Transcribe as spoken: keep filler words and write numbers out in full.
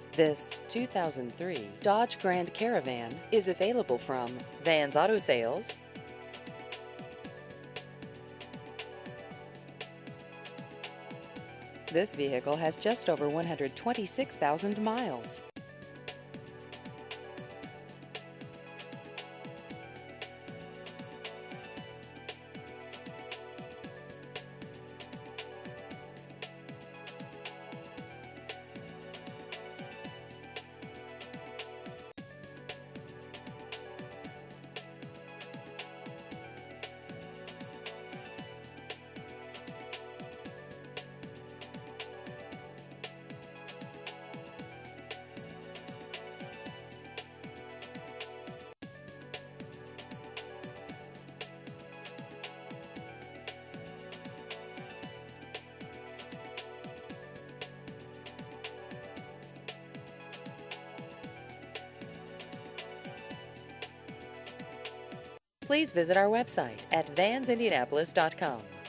This two thousand three Dodge Grand Caravan is available from Vans Auto Sales. This vehicle has just over one hundred twenty-six thousand miles. Please visit our website at vans indianapolis dot com.